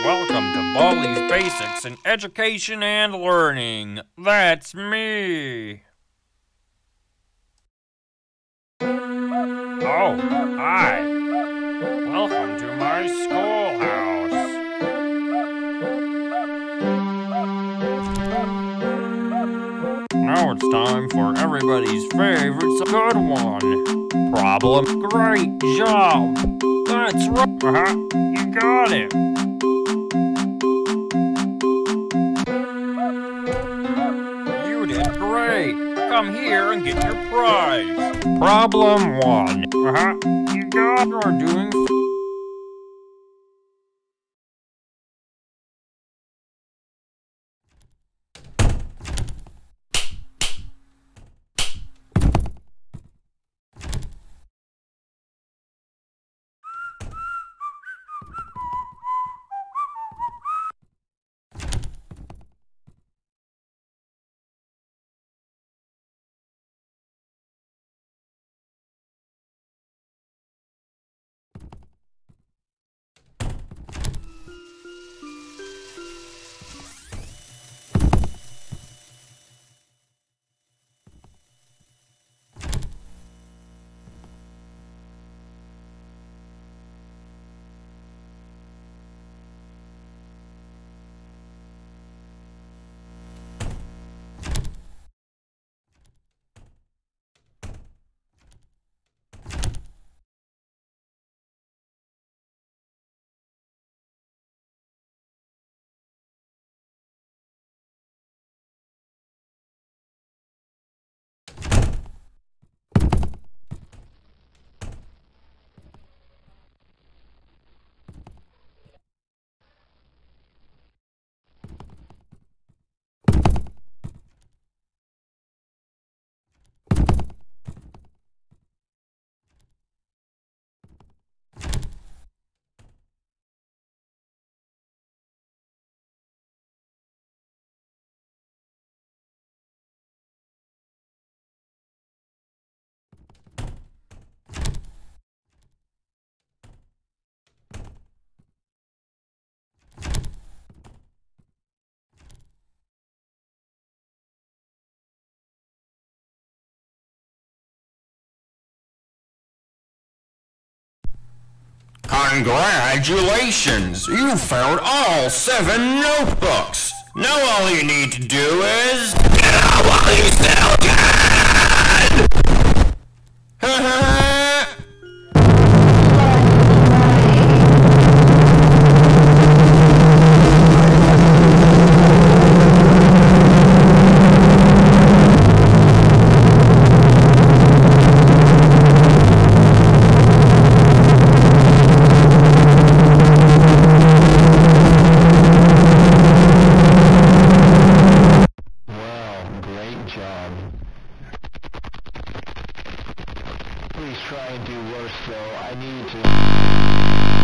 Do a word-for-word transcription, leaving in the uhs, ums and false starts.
Welcome to Baldi's Basics in Education and Learning. That's me. Oh, hi. Welcome to my schoolhouse. Now it's time for everybody's favorite good one. Problem. Great job. That's right. Uh-huh. You got it. You did great. Come here and get your prize. Problem one. Uh-huh. You got you're doing Congratulations! You found all seven notebooks! Now all you need to do is... Get out while you still can! Please try and do worse though. I need to...